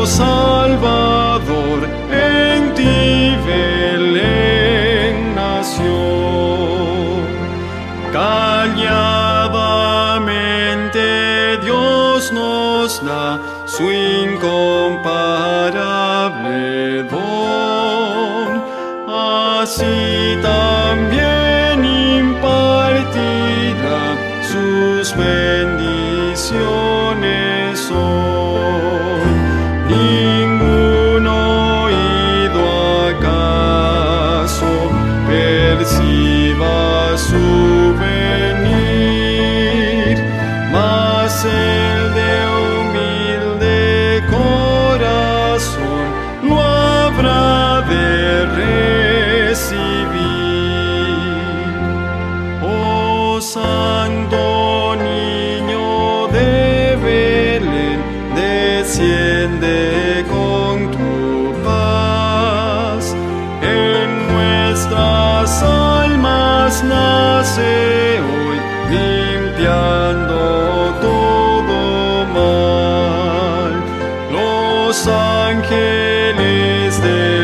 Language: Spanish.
Salvador, en ti Belén nació. Calladamente Dios nos da su incomparable don, así también impartirá sus bendiciones hoy. Ningún oído acaso perciba su venir, mas el de humilde corazón lo habrá de recibir. Oh Santo Niño de Belén, desciende con tu paz, en nuestras almas nace hoy, limpiando todo mal. Los ángeles de